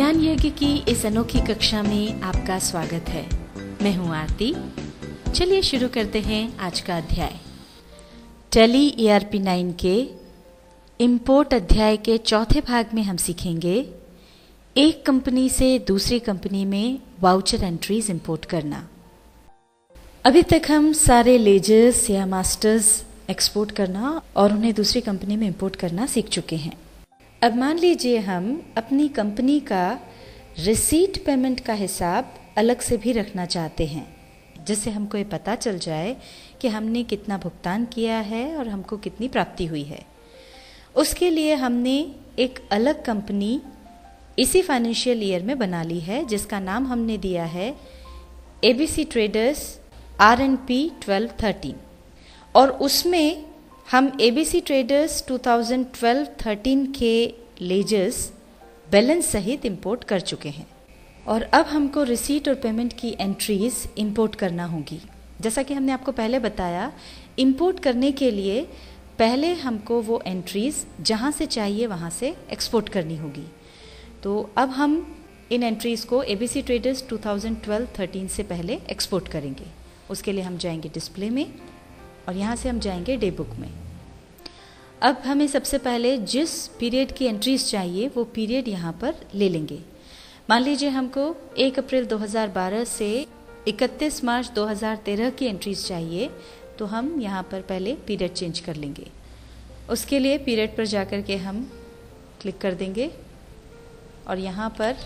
ज्ञान यज्ञ की इस अनोखी कक्षा में आपका स्वागत है। मैं हूं आरती। चलिए शुरू करते हैं आज का अध्याय। टैली ERP 9 के इंपोर्ट अध्याय के चौथे भाग में हम सीखेंगे एक कंपनी से दूसरी कंपनी में वाउचर एंट्रीज इंपोर्ट करना। अभी तक हम सारे लेजर्स या मास्टर्स एक्सपोर्ट करना और उन्हें दूसरी कंपनी में इंपोर्ट करना सीख चुके हैं। अब मान लीजिए हम अपनी कंपनी का रिसीट पेमेंट का हिसाब अलग से भी रखना चाहते हैं, जिससे हमको ये पता चल जाए कि हमने कितना भुगतान किया है और हमको कितनी प्राप्ति हुई है। उसके लिए हमने एक अलग कंपनी इसी फाइनेंशियल ईयर में बना ली है, जिसका नाम हमने दिया है ABC ट्रेडर्स RNP 1213 और उसमें हम ABC ट्रेडर्स 2012-13 के लेजर्स बैलेंस सहित इंपोर्ट कर चुके हैं और अब हमको रिसीट और पेमेंट की एंट्रीज इंपोर्ट करना होगी। जैसा कि हमने आपको पहले बताया, इंपोर्ट करने के लिए पहले हमको वो एंट्रीज जहाँ से चाहिए वहाँ से एक्सपोर्ट करनी होगी। तो अब हम इन एंट्रीज को ABC ट्रेडर्स 2012-13 से पहले एक्सपोर्ट करेंगे। उसके लिए हम जाएंगे डिस्प्ले में और यहाँ से हम जाएंगे डे बुक में। अब हमें सबसे पहले जिस पीरियड की एंट्रीज चाहिए वो पीरियड यहाँ पर ले लेंगे। मान लीजिए हमको 1 अप्रैल 2012 से 31 मार्च 2013 की एंट्रीज चाहिए, तो हम यहाँ पर पहले पीरियड चेंज कर लेंगे। उसके लिए पीरियड पर जाकर के हम क्लिक कर देंगे और यहाँ पर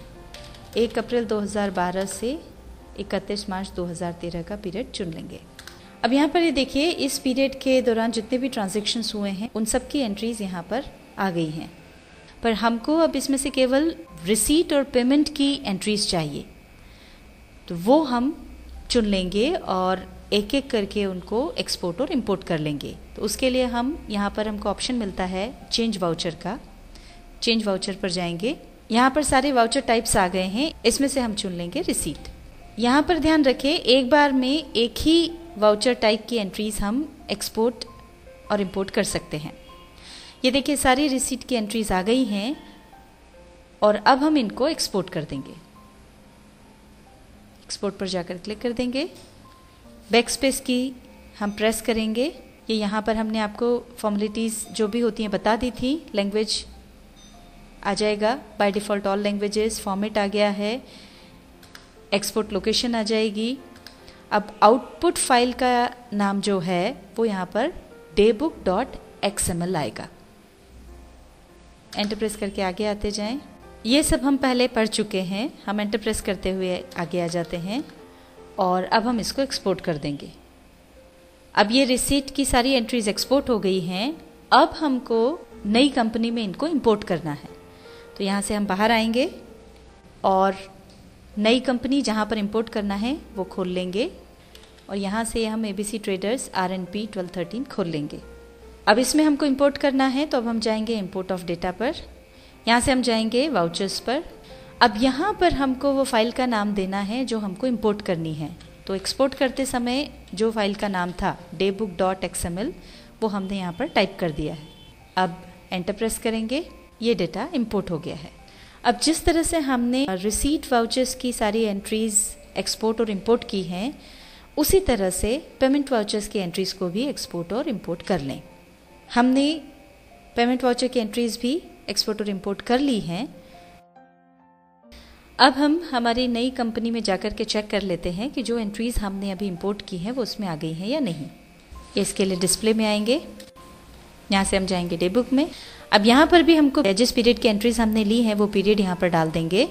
1 अप्रैल 2012 से 31 मार्च 2013 का पीरियड चुन लेंगे। अब यहाँ पर ये देखिए, इस पीरियड के दौरान जितने भी ट्रांजैक्शंस हुए हैं उन सब की एंट्रीज यहाँ पर आ गई हैं, पर हमको अब इसमें से केवल रिसीट और पेमेंट की एंट्रीज चाहिए, तो वो हम चुन लेंगे और एक एक करके उनको एक्सपोर्ट और इंपोर्ट कर लेंगे। तो उसके लिए हम यहाँ पर हमको ऑप्शन मिलता है चेंज वाउचर का। चेंज वाउचर पर जाएंगे, यहाँ पर सारे वाउचर टाइप्स आ गए हैं, इसमें से हम चुन लेंगे रिसीट। यहाँ पर ध्यान रखें, एक बार में एक ही वाउचर टाइप की एंट्रीज हम एक्सपोर्ट और इंपोर्ट कर सकते हैं। ये देखिए, सारी रिसीट की एंट्रीज आ गई हैं और अब हम इनको एक्सपोर्ट कर देंगे। एक्सपोर्ट पर जाकर क्लिक कर देंगे, बैक स्पेस की हम प्रेस करेंगे। ये यहाँ पर हमने आपको फॉर्मेलिटीज़ जो भी होती हैं बता दी थी। लैंग्वेज आ जाएगा, by default all languages, format आ गया है, एक्सपोर्ट लोकेशन आ जाएगी। अब आउटपुट फाइल का नाम जो है वो यहाँ पर daybook.xml आएगा। एंटर प्रेस करके आगे आते जाएं। ये सब हम पहले पढ़ चुके हैं, हम एंटर प्रेस करते हुए आगे आ जाते हैं और अब हम इसको एक्सपोर्ट कर देंगे। अब ये रिसीट की सारी एंट्रीज एक्सपोर्ट हो गई हैं। अब हमको नई कंपनी में इनको इंपोर्ट करना है, तो यहाँ से हम बाहर आएंगे और नई कंपनी जहाँ पर इंपोर्ट करना है वो खोल लेंगे और यहाँ से हम ABC ट्रेडर्स RNP 1213 खोल लेंगे। अब इसमें हमको इंपोर्ट करना है, तो अब हम जाएंगे इंपोर्ट ऑफ डेटा पर। यहाँ से हम जाएंगे वाउचर्स पर। अब यहाँ पर हमको वो फाइल का नाम देना है जो हमको इंपोर्ट करनी है। तो एक्सपोर्ट करते समय जो फाइल का नाम था daybook.xml वो हमने यहाँ पर टाइप कर दिया है। अब एंटर प्रेस करेंगे, ये डेटा इंपोर्ट हो गया है। अब जिस तरह से हमने रिसीट वाउचर्स की सारी एंट्रीज एक्सपोर्ट और इंपोर्ट की हैं, उसी तरह से पेमेंट वाउचर्स की एंट्रीज को भी एक्सपोर्ट और इंपोर्ट कर लें। हमने पेमेंट वाउचर की एंट्रीज भी एक्सपोर्ट और इंपोर्ट कर ली हैं। अब हम हमारी नई कंपनी में जाकर के चेक कर लेते हैं कि जो एंट्रीज हमने अभी इंपोर्ट की हैं वो उसमें आ गई हैं या नहीं। इसके लिए डिस्प्ले में आएंगे, यहाँ से हम जाएंगे डे बुक में। अब यहाँ पर भी हमको जिस पीरियड की एंट्रीज हमने ली हैं वो पीरियड यहाँ पर डाल देंगे।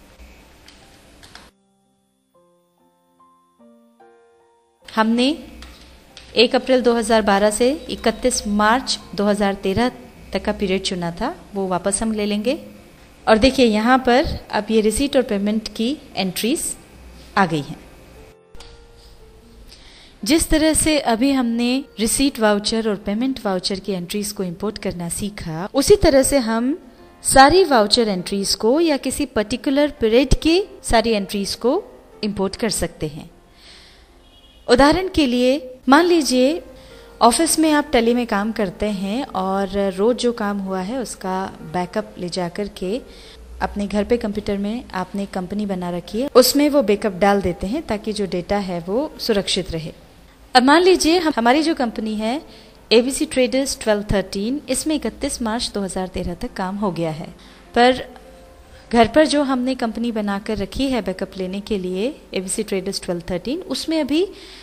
हमने 1 अप्रैल 2012 से 31 मार्च 2013 तक का पीरियड चुना था, वो वापस हम ले लेंगे और देखिए यहाँ पर अब ये रिसीट और पेमेंट की एंट्रीज आ गई हैं। जिस तरह से अभी हमने रिसीट वाउचर और पेमेंट वाउचर की एंट्रीज को इंपोर्ट करना सीखा, उसी तरह से हम सारी वाउचर एंट्रीज को या किसी पर्टिकुलर पीरियड की सारी एंट्रीज को इंपोर्ट कर सकते हैं। उदाहरण के लिए मान लीजिए ऑफिस में आप टैली में काम करते हैं और रोज जो काम हुआ है उसका बैकअप ले जाकर के अपने घर पे कंप्यूटर में आपने एक कंपनी बना रखी है, उसमें वो बैकअप डाल देते हैं ताकि जो डेटा है वो सुरक्षित रहे। अब मान लीजिए हमारी जो कंपनी है ABC ट्रेडर्स 1213, इसमें 31 मार्च 2013 तक काम हो गया है, पर घर पर जो हमने कंपनी बनाकर रखी है बैकअप लेने के लिए ABC ट्रेडर्स 1213, उसमें अभी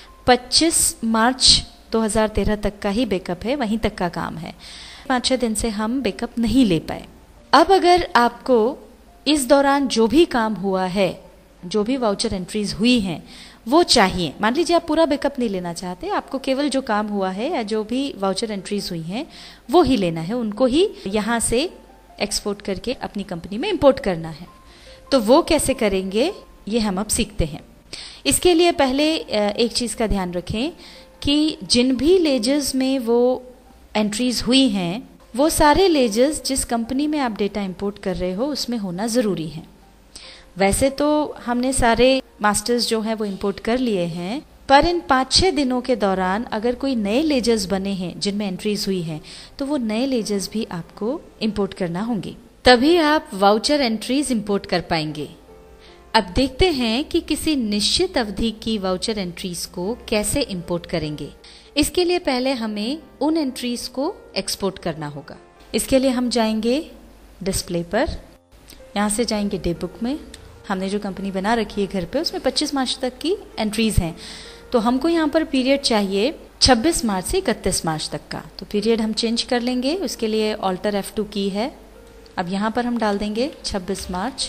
25 मार्च 2013 तक का ही बैकअप है, वहीं तक का काम है। 5-6 दिन से हम बैकअप नहीं ले पाए। अब अगर आपको इस दौरान जो भी काम हुआ है, जो भी वाउचर एंट्रीज हुई हैं, वो चाहिए। मान लीजिए आप पूरा बैकअप नहीं लेना चाहते, आपको केवल जो काम हुआ है या जो भी वाउचर एंट्रीज हुई हैं वो ही लेना है, उनको ही यहाँ से एक्सपोर्ट करके अपनी कंपनी में इंपोर्ट करना है। तो वो कैसे करेंगे ये हम अब सीखते हैं। इसके लिए पहले एक चीज़ का ध्यान रखें कि जिन भी लेजर्स में वो एंट्रीज हुई हैं, वो सारे लेजर्स जिस कंपनी में आप डेटा इंपोर्ट कर रहे हो उसमें होना ज़रूरी है। वैसे तो हमने सारे मास्टर्स जो हैं वो इंपोर्ट कर लिए हैं, पर इन 5-6 दिनों के दौरान अगर कोई नए लेजर्स बने हैं जिनमें एंट्रीज हुई हैं, तो वो नए लेजर्स भी आपको इंपोर्ट करना होंगे, तभी आप वाउचर एंट्रीज इंपोर्ट कर पाएंगे। अब देखते हैं कि किसी निश्चित अवधि की वाउचर एंट्रीज को कैसे इंपोर्ट करेंगे। इसके लिए पहले हमें उन एंट्रीज को एक्सपोर्ट करना होगा। इसके लिए हम जाएंगे डिस्प्ले पर, यहाँ से जाएंगे डे बुक में। हमने जो कंपनी बना रखी है घर पे उसमें 25 मार्च तक की एंट्रीज हैं, तो हमको यहाँ पर पीरियड चाहिए 26 मार्च से 31 मार्च तक का। तो पीरियड हम चेंज कर लेंगे, उसके लिए ऑल्टर F2 की है। अब यहाँ पर हम डाल देंगे 26 मार्च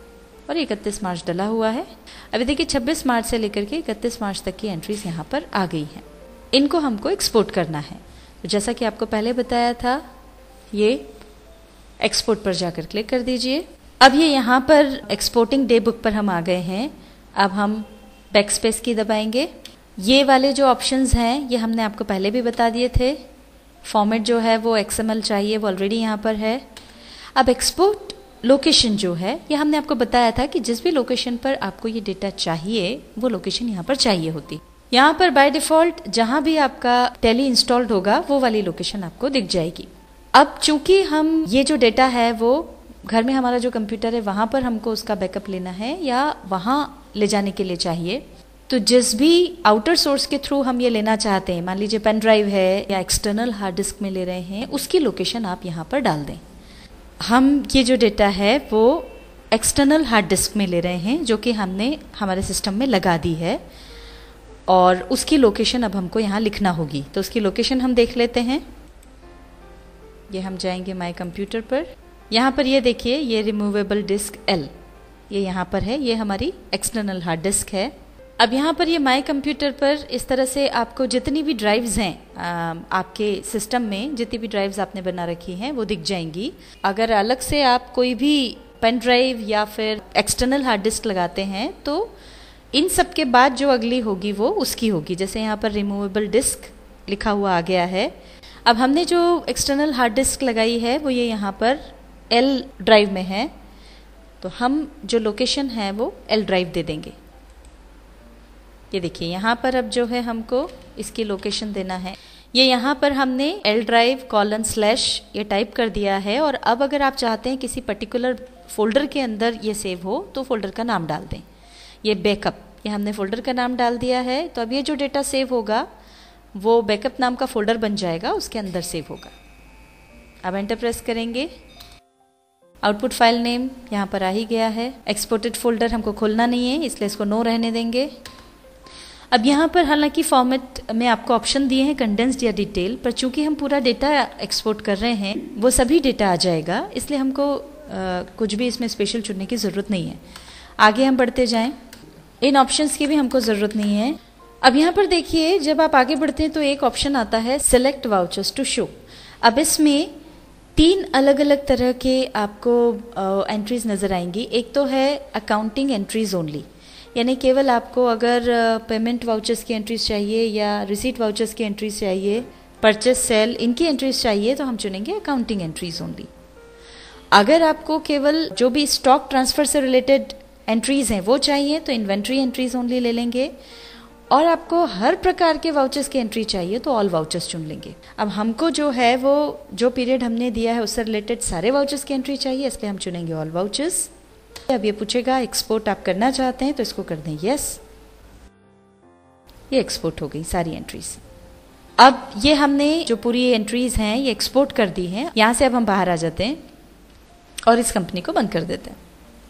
और 31 मार्च डला हुआ है। अभी देखिए 26 मार्च से लेकर के 31 मार्च तक की एंट्रीज यहाँ पर आ गई हैं। इनको हमको एक्सपोर्ट करना है। तो जैसा कि आपको पहले बताया था, ये एक्सपोर्ट पर जाकर क्लिक कर दीजिए। अब ये यहाँ पर एक्सपोर्टिंग डे बुक पर हम आ गए हैं। अब हम बैकस्पेस की दबाएंगे। ये वाले जो ऑप्शंस हैं ये हमने आपको पहले भी बता दिए थे। फॉर्मेट जो है वो XML चाहिए, वो ऑलरेडी यहाँ पर है। अब एक्सपोर्ट लोकेशन जो है ये हमने आपको बताया था कि जिस भी लोकेशन पर आपको ये डेटा चाहिए वो लोकेशन यहाँ पर चाहिए होती। यहाँ पर बाय डिफॉल्ट जहाँ भी आपका टेली इंस्टॉल्ड होगा वो वाली लोकेशन आपको दिख जाएगी। अब चूंकि हम ये जो डेटा है वो घर में हमारा जो कंप्यूटर है वहाँ पर हमको उसका बैकअप लेना है या वहाँ ले जाने के लिए चाहिए, तो जिस भी आउटर सोर्स के थ्रू हम ये लेना चाहते हैं, मान लीजिए पेन ड्राइव है या एक्सटर्नल हार्ड डिस्क में ले रहे हैं, उसकी लोकेशन आप यहाँ पर डाल दें। हम ये जो डेटा है वो एक्सटर्नल हार्ड डिस्क में ले रहे हैं जो कि हमने हमारे सिस्टम में लगा दी है, और उसकी लोकेशन अब हमको यहाँ लिखना होगी। तो उसकी लोकेशन हम देख लेते हैं। ये हम जाएंगे माय कंप्यूटर पर। यहाँ पर ये देखिए, ये रिमूवेबल डिस्क L ये यहाँ पर है, ये हमारी एक्सटर्नल हार्ड डिस्क है। अब यहाँ पर ये माय कंप्यूटर पर इस तरह से आपको जितनी भी ड्राइव्स हैं आपके सिस्टम में, जितनी भी ड्राइव्स आपने बना रखी हैं वो दिख जाएंगी। अगर अलग से आप कोई भी पेन ड्राइव या फिर एक्सटर्नल हार्ड डिस्क लगाते हैं तो इन सब के बाद जो अगली होगी वो उसकी होगी। जैसे यहाँ पर रिमूवेबल डिस्क लिखा हुआ आ गया है। अब हमने जो एक्सटर्नल हार्ड डिस्क लगाई है वो ये यहाँ पर L ड्राइव में है, तो हम जो लोकेशन है वो L ड्राइव दे देंगे। ये देखिए यहाँ पर अब जो है हमको इसकी लोकेशन देना है। ये यहाँ पर हमने L ड्राइव :/ ये टाइप कर दिया है। और अब अगर आप चाहते हैं किसी पर्टिकुलर फोल्डर के अंदर ये सेव हो तो फोल्डर का नाम डाल दें। ये बैकअप, ये हमने फोल्डर का नाम डाल दिया है। तो अब ये जो डेटा सेव होगा वो बैकअप नाम का फोल्डर बन जाएगा, उसके अंदर सेव होगा। अब एंटर प्रेस करेंगे। आउटपुट फाइल नेम यहाँ पर आ ही गया है। एक्सपोर्टेड फोल्डर हमको खोलना नहीं है इसलिए इसको नो रहने देंगे। अब यहाँ पर हालांकि फॉर्मेट में आपको ऑप्शन दिए हैं कंडेंस्ड या डिटेल, पर चूंकि हम पूरा डेटा एक्सपोर्ट कर रहे हैं वो सभी डेटा आ जाएगा, इसलिए हमको कुछ भी इसमें स्पेशल चुनने की ज़रूरत नहीं है। आगे हम बढ़ते जाएं। इन ऑप्शंस की भी हमको ज़रूरत नहीं है। अब यहाँ पर देखिए, जब आप आगे बढ़ते हैं तो एक ऑप्शन आता है सिलेक्ट वाउचर्स टू शो। अब इसमें 3 अलग अलग तरह के आपको एंट्रीज नज़र आएंगी। एक तो है अकाउंटिंग एंट्रीज ओनली, यानी केवल आपको अगर पेमेंट वाउचर्स की एंट्रीज चाहिए या रिसीट वाउचर्स की एंट्रीज चाहिए, परचेस सेल इनकी एंट्रीज चाहिए तो हम चुनेंगे अकाउंटिंग एंट्रीज ओनली। अगर आपको केवल जो भी स्टॉक ट्रांसफ़र से रिलेटेड एंट्रीज हैं वो चाहिए तो इन्वेंट्री एंट्रीज ओनली ले लेंगे। और आपको हर प्रकार के वाउचर्स की एंट्री चाहिए तो ऑल वाउचर्स चुन लेंगे। अब हमको जो है वो जो पीरियड हमने दिया है उससे रिलेटेड सारे वाउचर्स की एंट्री चाहिए, इसलिए हम चुनेंगे ऑल वाउचर्स। अब ये पूछेगा एक्सपोर्ट आप करना चाहते हैं तो इसको कर दें यस। ये एक्सपोर्ट हो गई सारी एंट्रीज। अब ये हमने जो पूरी एंट्रीज हैं ये एक्सपोर्ट कर दी हैं। यहां से अब हम बाहर आ जाते हैं और इस कंपनी को बंद कर देते हैं।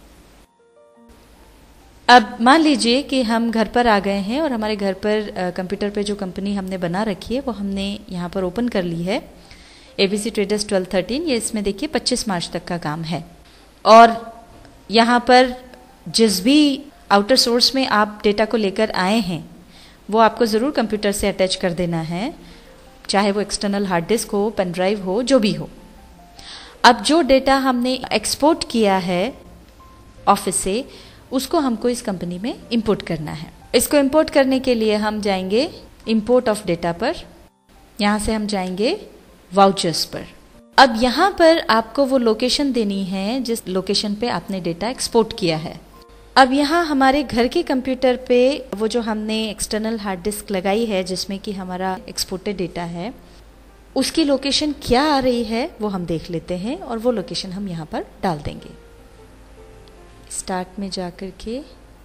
अब मान लीजिए कि हम घर पर आ गए हैं और हमारे घर पर कंप्यूटर पे जो कंपनी हमने बना रखी है वो हमने यहाँ पर ओपन कर ली है, ABC ट्रेडर्स 1213। ये इसमें देखिए 25 मार्च तक का काम है। और यहाँ पर जिस भी आउटर सोर्स में आप डेटा को लेकर आए हैं वो आपको ज़रूर कंप्यूटर से अटैच कर देना है, चाहे वो एक्सटर्नल हार्ड डिस्क हो, पेन ड्राइव हो, जो भी हो। अब जो डेटा हमने एक्सपोर्ट किया है ऑफिस से उसको हमको इस कंपनी में इंपोर्ट करना है। इसको इंपोर्ट करने के लिए हम जाएंगे इंपोर्ट ऑफ डेटा पर, यहाँ से हम जाएंगे वाउचर्स पर। अब यहाँ पर आपको वो लोकेशन देनी है जिस लोकेशन पे आपने डेटा एक्सपोर्ट किया है। अब यहाँ हमारे घर के कंप्यूटर पे वो जो हमने एक्सटर्नल हार्ड डिस्क लगाई है जिसमें कि हमारा एक्सपोर्टेड डेटा है उसकी लोकेशन क्या आ रही है वो हम देख लेते हैं और वो लोकेशन हम यहाँ पर डाल देंगे। स्टार्ट में जाकर के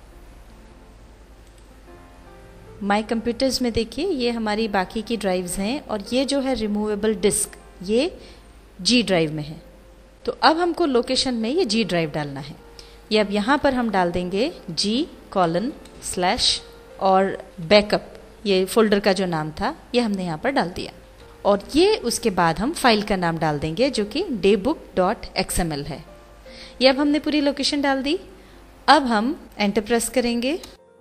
माय कंप्यूटर्स में देखिए ये हमारी बाकी की ड्राइव्स हैं और ये जो है रिमूवेबल डिस्क ये जी ड्राइव में है। तो अब हमको लोकेशन में ये जी ड्राइव डालना है। ये अब यहाँ पर हम डाल देंगे G:/ और बैकअप, ये फोल्डर का जो नाम था ये हमने यहाँ पर डाल दिया। और ये उसके बाद हम फाइल का नाम डाल देंगे जो कि daybook.xml है। ये अब हमने पूरी लोकेशन डाल दी। अब हम एंटर प्रेस करेंगे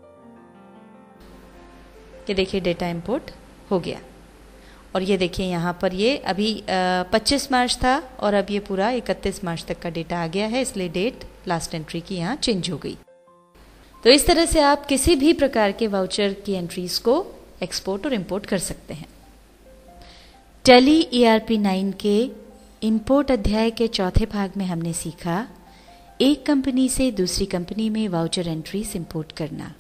कि देखिए डेटा इंपोर्ट हो गया। और ये देखिए यहाँ पर ये अभी 25 मार्च था और अब ये पूरा 31 मार्च तक का डेटा आ गया है, इसलिए डेट लास्ट एंट्री की यहाँ चेंज हो गई। तो इस तरह से आप किसी भी प्रकार के वाउचर की एंट्रीज को एक्सपोर्ट और इंपोर्ट कर सकते हैं। टैली ERP9 के इंपोर्ट अध्याय के चौथे भाग में हमने सीखा एक कंपनी से दूसरी कंपनी में वाउचर एंट्रीज इंपोर्ट करना।